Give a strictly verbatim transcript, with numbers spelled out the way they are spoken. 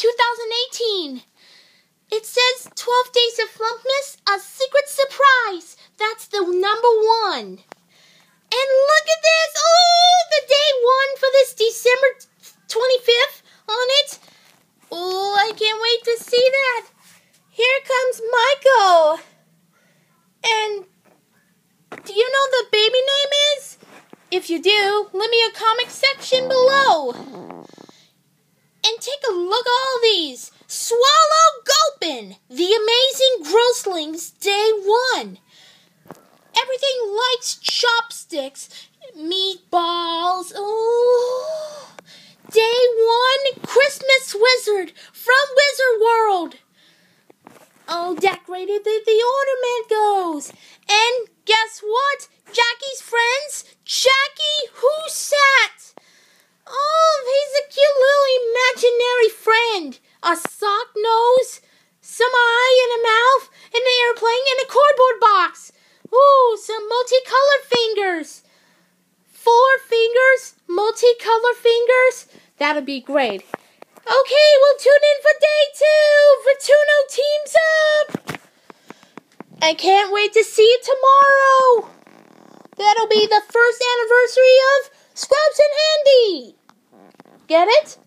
two thousand eighteen. It says twelve Days of Flumpness, a secret surprise. That's the number one. And look at this. Oh, the day one for this December twenty-fifth on it. Oh, I can't wait to see that. Here comes Michael. And do you know the baby name is? If you do, leave me a comment section below. And take a look at all these. Swallow Gulpin, the amazing Grosslings, day one. Everything likes chopsticks, meatballs. Oh, day one, Christmas Wizard from Wizard World. Oh, decorated the, the ornament goes. And guess what? Jackie's friends, Jackie Who-Sat. Oh, he's a cute little imaginary friend. A sock nose, some eye and a mouth, an airplane, and a cardboard box. Ooh, some multicolored fingers. Four fingers, multicolored fingers. That'll be great. Okay, we'll tune in for day two for Toono Teams Up. I can't wait to see you tomorrow. That'll be the first anniversary of Scrubs and Handy. Get it?